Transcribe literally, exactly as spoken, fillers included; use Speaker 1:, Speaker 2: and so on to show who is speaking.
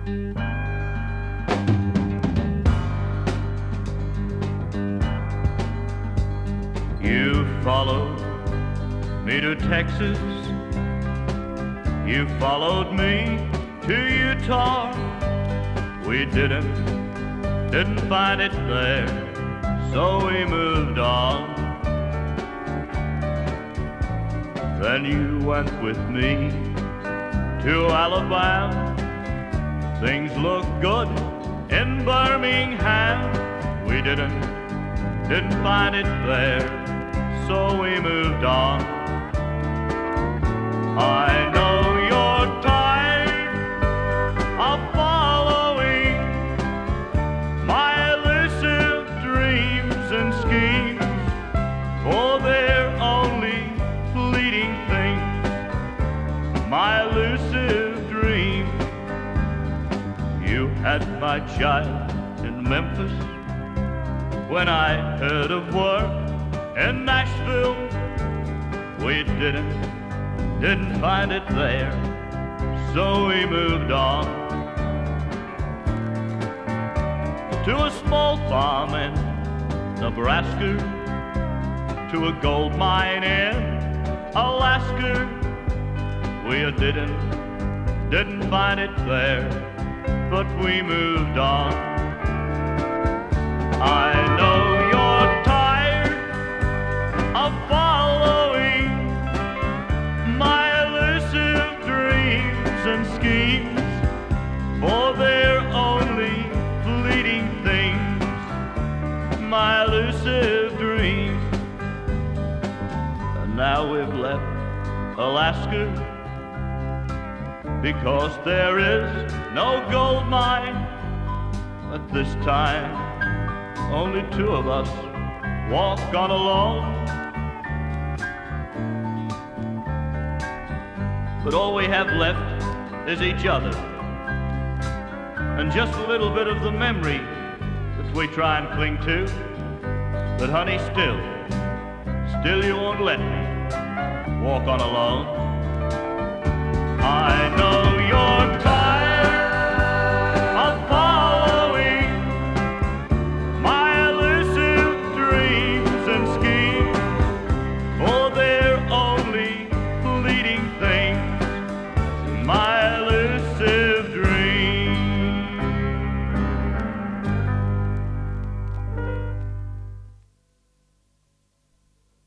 Speaker 1: You followed me to Texas, you followed me to Utah. We didn't, didn't find it there, so we moved on. Then you went with me to Alabama. Things look good in Birmingham. We didn't, didn't find it there, so we moved on. I know you're tired of following my elusive dreams and schemes, for they're only fleeting things, my elusive dreams. You had my child in Memphis when I heard of work in Nashville. We didn't, didn't find it there, so we moved on to a small farm in Nebraska, to a gold mine in Alaska. We didn't, didn't find it there, but we moved on. I know you're tired of following my elusive dreams and schemes, for they're only fleeting things, my elusive dreams. And now we've left Alaska because there is no gold mine. At this time, only two of us walk on alone. But all we have left is each other, and just a little bit of the memory that we try and cling to. But honey, still, still you won't let me walk on alone.